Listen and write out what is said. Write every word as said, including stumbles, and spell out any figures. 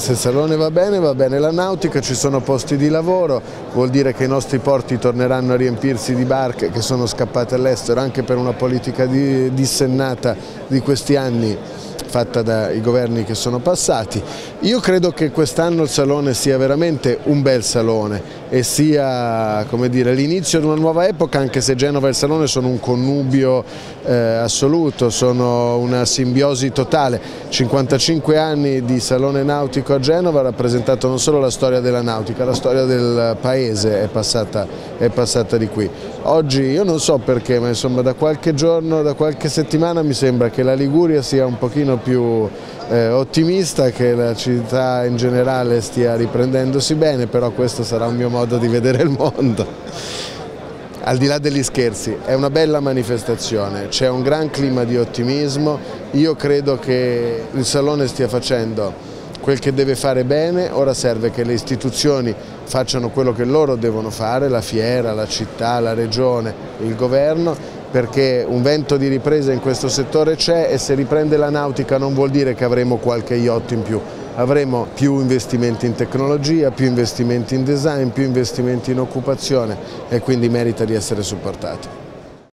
se il Salone va bene, va bene la nautica, ci sono posti di lavoro, vuol dire che i nostri porti torneranno a riempirsi di barche che sono scappate all'estero anche per una politica di, dissennata di questi anni fatta dai governi che sono passati. Io credo che quest'anno il Salone sia veramente un bel Salone e sia, come dire, l'inizio di una nuova epoca, anche se Genova e il Salone sono un connubio eh, assoluto, sono una simbiosi totale. cinquantacinque anni di Salone Nautico a Genova ha rappresentato non solo la storia della nautica, la storia del paese è passata, è passata di qui. Oggi io non so perché, ma insomma da qualche giorno, da qualche settimana mi sembra che la Liguria sia un pochino più eh, ottimista, che la città in generale stia riprendendosi bene, però questo sarà un mio modo di vedere il mondo. Al di là degli scherzi, è una bella manifestazione, c'è un gran clima di ottimismo, io credo che il Salone stia facendo quel che deve fare bene, ora serve che le istituzioni facciano quello che loro devono fare, la fiera, la città, la regione, il governo, perché un vento di ripresa in questo settore c'è e se riprende la nautica non vuol dire che avremo qualche yacht in più, avremo più investimenti in tecnologia, più investimenti in design, più investimenti in occupazione e quindi merita di essere supportato.